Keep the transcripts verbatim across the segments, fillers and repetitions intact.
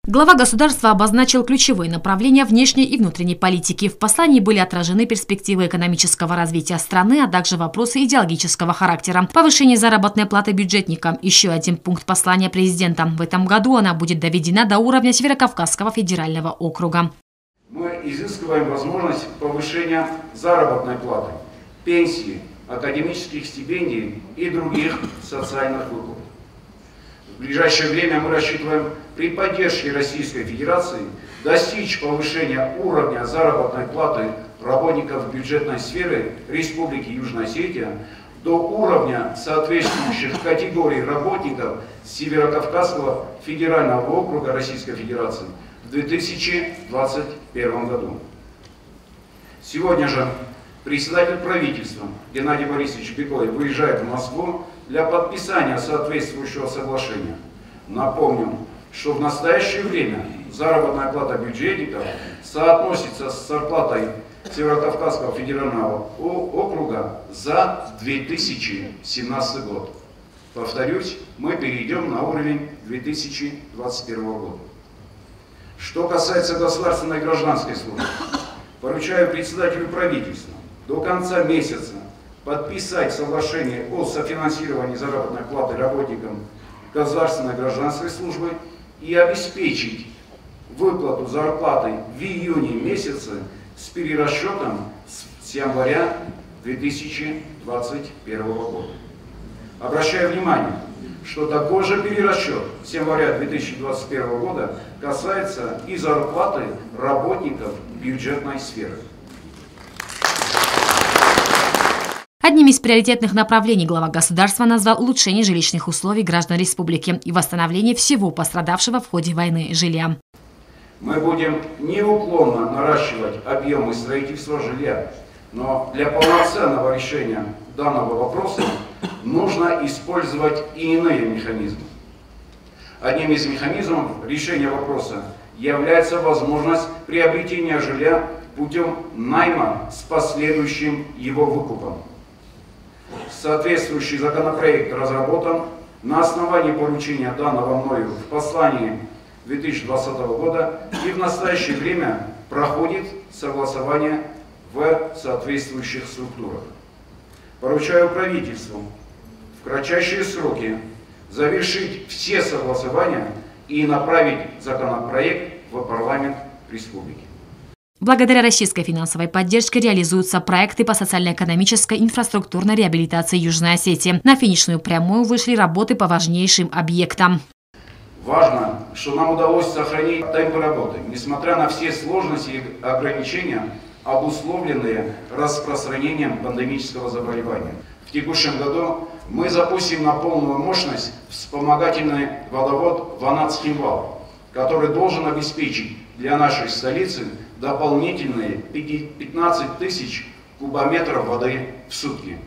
Глава государства обозначил ключевые направления внешней и внутренней политики. В послании были отражены перспективы экономического развития страны, а также вопросы идеологического характера. Повышение заработной платы бюджетникам – еще один пункт послания президента. В этом году она будет доведена до уровня Северокавказского федерального округа. Мы изыскиваем возможность повышения заработной платы, пенсии, академических стипендий и других социальных выплат. В ближайшее время мы рассчитываем при поддержке Российской Федерации достичь повышения уровня заработной платы работников бюджетной сферы Республики Южная Осетия до уровня соответствующих категорий работников Северокавказского федерального округа Российской Федерации в две тысячи двадцать первом году. Сегодня же председатель правительства Геннадий Борисович Беглов выезжает в Москву для подписания соответствующего соглашения. Напомню, что в настоящее время заработная плата бюджетников соотносится с зарплатой Северокавказского федерального округа за две тысячи семнадцатый год. Повторюсь, мы перейдем на уровень две тысячи двадцать первого года. Что касается государственной и гражданской службы, поручаю председателю правительства до конца месяца подписать соглашение о софинансировании заработной платы работникам государственной и гражданской службы и обеспечить выплату зарплаты в июне месяце с перерасчетом с января две тысячи двадцать первого года. Обращаю внимание, что такой же перерасчет с января две тысячи двадцать первого года касается и зарплаты работников бюджетной сферы. Одним из приоритетных направлений глава государства назвал улучшение жилищных условий граждан республики и восстановление всего пострадавшего в ходе войны жилья. Мы будем неуклонно наращивать объемы строительства жилья, но для полноценного решения данного вопроса нужно использовать и иные механизмы. Одним из механизмов решения вопроса является возможность приобретения жилья путем найма с последующим его выкупом. Соответствующий законопроект разработан на основании поручения данного мною в послании две тысячи двадцатого года и в настоящее время проходит согласование в соответствующих структурах. Поручаю правительству в кратчайшие сроки завершить все согласования и направить законопроект в парламент республики. Благодаря российской финансовой поддержке реализуются проекты по социально-экономической инфраструктурной реабилитации Южной Осетии. На финишную прямую вышли работы по важнейшим объектам. Важно, что нам удалось сохранить темпы работы, несмотря на все сложности и ограничения, обусловленные распространением пандемического заболевания. В текущем году мы запустим на полную мощность вспомогательный водовод Ванат-Схимвал, который должен обеспечить для нашей столицы дополнительные пятнадцать тысяч кубометров воды в сутки.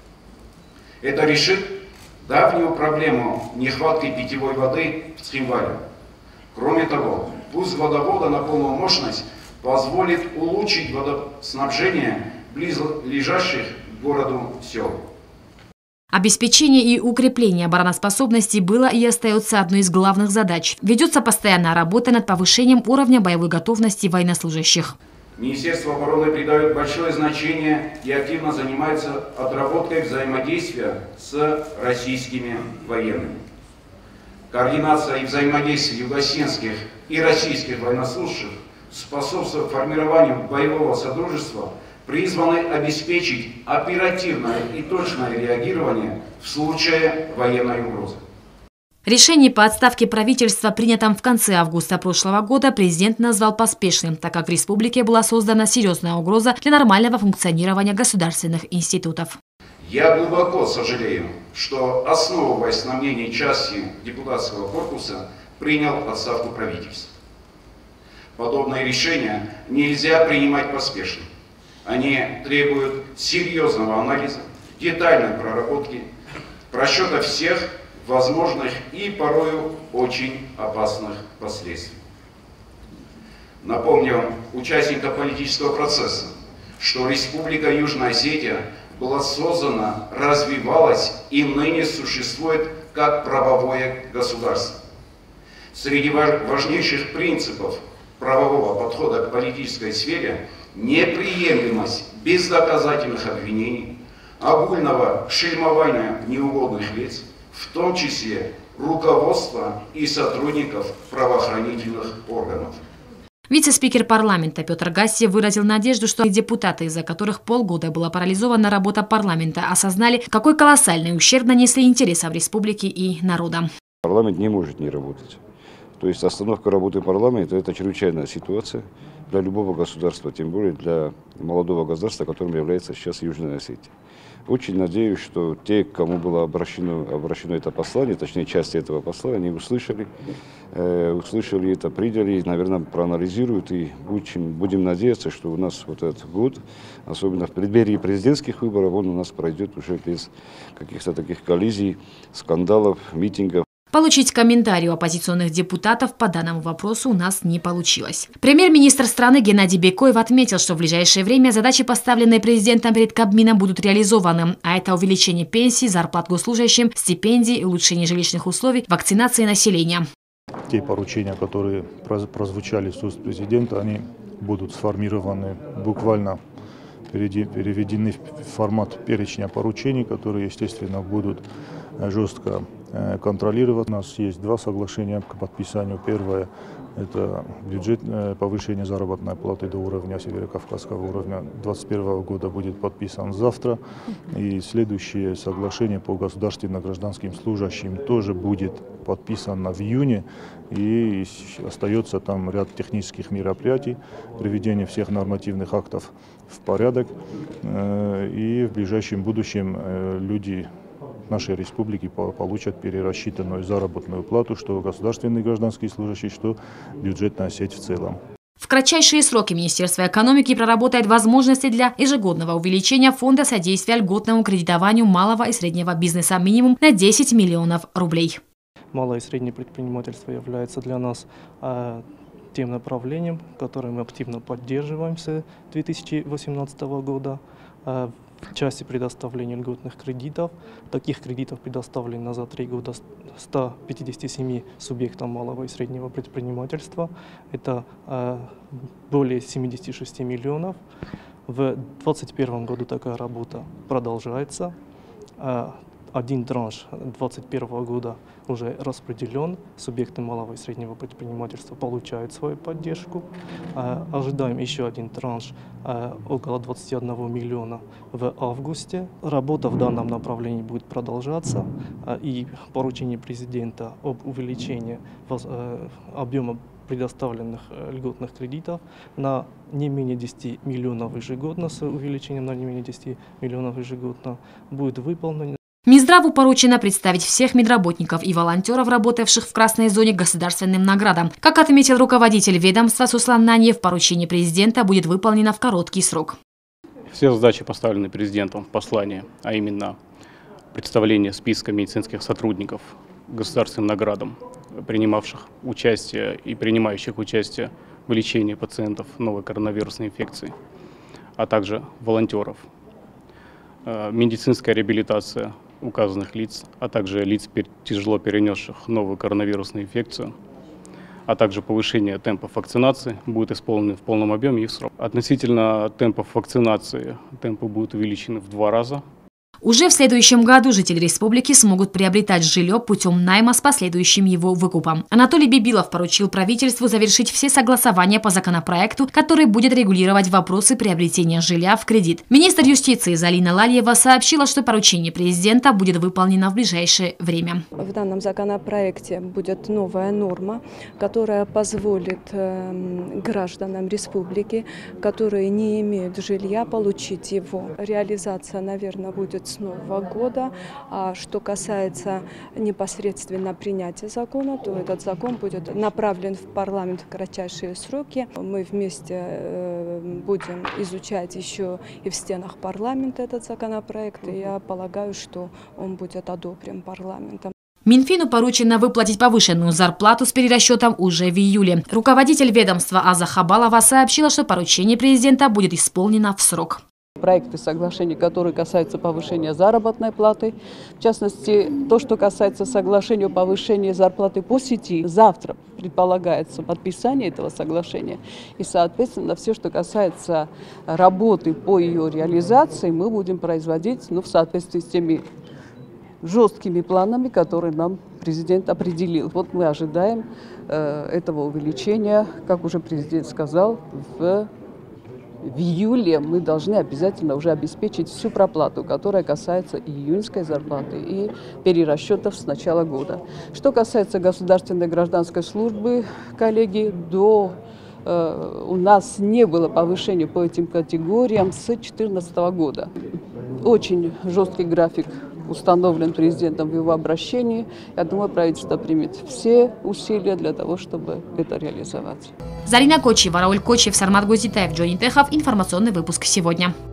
Это решит давнюю проблему нехватки питьевой воды в Схимвале. Кроме того, пуск водовода на полную мощность позволит улучшить водоснабжение близлежащих к городу сел. Обеспечение и укрепление обороноспособности было и остается одной из главных задач. Ведется постоянная работа над повышением уровня боевой готовности военнослужащих. Министерство обороны придает большое значение и активно занимается отработкой взаимодействия с российскими военными. Координация и взаимодействие югосинских и российских военнослужащих способствует формированию боевого содружества, призваны обеспечить оперативное и точное реагирование в случае военной угрозы. Решение по отставке правительства, принятом в конце августа прошлого года, президент назвал поспешным, так как в республике была создана серьезная угроза для нормального функционирования государственных институтов. Я глубоко сожалею, что, основываясь на мнении части депутатского корпуса, принял отставку правительства. Подобные решения нельзя принимать поспешно. Они требуют серьезного анализа, детальной проработки, просчета всех возможных и порою очень опасных последствий. Напомню участникам политического процесса, что Республика Южная Осетия была создана, развивалась и ныне существует как правовое государство. Среди важнейших принципов правового подхода к политической сфере неприемлемость бездоказательных обвинений, огульного шельмования неугодных лиц, в том числе руководства и сотрудников правоохранительных органов. Вице-спикер парламента Петр Гассиев выразил надежду, что депутаты, из-за которых полгода была парализована работа парламента, осознали, какой колоссальный ущерб нанесли интересам республики и народа. Парламент не может не работать. То есть остановка работы парламента – это чрезвычайная ситуация для любого государства, тем более для молодого государства, которым является сейчас Южная Осетия. Очень надеюсь, что те, к кому было обращено, обращено это послание, точнее части этого послания, они услышали, э, услышали это, приняли, и, наверное, проанализируют. И будем, будем надеяться, что у нас вот этот год, особенно в преддверии президентских выборов, он у нас пройдет уже без каких-то таких коллизий, скандалов, митингов. Получить комментарий у оппозиционных депутатов по данному вопросу у нас не получилось. Премьер-министр страны Геннадий Бекоев отметил, что в ближайшее время задачи, поставленные президентом перед Кабмином, будут реализованы. А это увеличение пенсий, зарплат госслужащим, стипендий, улучшение жилищных условий, вакцинации населения. Те поручения, которые прозвучали с уст президента, они будут сформированы буквально, переведены в формат перечня поручений, которые, естественно, будут жестко контролировать. У нас есть два соглашения к подписанию. Первое – это бюджет, повышение заработной платы до уровня северокавказского уровня две тысячи двадцать первого года будет подписан завтра. И следующее соглашение по государственно-гражданским служащим тоже будет подписано в июне. И остается там ряд технических мероприятий, приведение всех нормативных актов в порядок. И в ближайшем будущем люди нашей республики получат перерасчитанную заработную плату, что государственные гражданские служащие, что бюджетная сеть в целом. В кратчайшие сроки Министерство экономики проработает возможности для ежегодного увеличения фонда содействия льготному кредитованию малого и среднего бизнеса минимум на десять миллионов рублей. Малое и среднее предпринимательство является для нас э, тем направлением, которое мы активно поддерживаем с две тысячи восемнадцатого года. Э, В части предоставления льготных кредитов, таких кредитов предоставлено за три года ста пятидесяти семи субъектам малого и среднего предпринимательства. Это э, более семидесяти шести миллионов. В две тысячи двадцать первом году такая работа продолжается. Э, Один транш две тысячи двадцать первого года уже распределен. Субъекты малого и среднего предпринимательства получают свою поддержку. Э, ожидаем еще один транш э, около двадцати одного миллиона в августе. Работа в данном направлении будет продолжаться. Э, и поручение президента об увеличении воз, э, объема предоставленных э, льготных кредитов на не менее десяти миллионов ежегодно, с увеличением на не менее десяти миллионов ежегодно, будет выполнено. Минздраву поручено представить всех медработников и волонтеров, работавших в красной зоне, государственным наградам. Как отметил руководитель ведомства Суслан Наньев, поручение президента будет выполнено в короткий срок. Все задачи, поставленные президентом в послании, а именно представление списка медицинских сотрудников государственным наградам, принимавших участие и принимающих участие в лечении пациентов новой коронавирусной инфекции, а также волонтеров, медицинская реабилитация указанных лиц, а также лиц, тяжело перенесших новую коронавирусную инфекцию, а также повышение темпов вакцинации будет исполнено в полном объеме и в срок. Относительно темпов вакцинации, темпы будут увеличены в два раза. Уже в следующем году жители республики смогут приобретать жилье путем найма с последующим его выкупом. Анатолий Бибилов поручил правительству завершить все согласования по законопроекту, который будет регулировать вопросы приобретения жилья в кредит. Министр юстиции Залина Лальева сообщила, что поручение президента будет выполнено в ближайшее время. В данном законопроекте будет новая норма, которая позволит э, гражданам республики, которые не имеют жилья, получить его. Реализация, наверное, будет с Нового года. А что касается непосредственно принятия закона, то этот закон будет направлен в парламент в кратчайшие сроки. Мы вместе будем изучать еще и в стенах парламента этот законопроект, и я полагаю, что он будет одобрен парламентом. Минфину поручено выплатить повышенную зарплату с перерасчетом уже в июле. Руководитель ведомства Аза Хабалова сообщила, что поручение президента будет исполнено в срок. проекты соглашений, которые касаются повышения заработной платы. В частности, то, что касается соглашения о повышении зарплаты по сети. Завтра предполагается подписание этого соглашения. И, соответственно, все, что касается работы по ее реализации, мы будем производить ну, в соответствии с теми жесткими планами, которые нам президент определил. Вот мы ожидаем э, этого увеличения, как уже президент сказал, в, в июле мы должны обязательно уже обеспечить всю проплату, которая касается июньской зарплаты и перерасчетов с начала года. Что касается государственной гражданской службы, коллеги, до э, у нас не было повышения по этим категориям с две тысячи четырнадцатого года. Очень жесткий график установлен президентом в его обращении. Я думаю, правительство примет все усилия для того, чтобы это реализовать. Зарина Кочева, Рауль Кочев, Сармат Гузитаев, Джонни Техов. Информационный выпуск сегодня.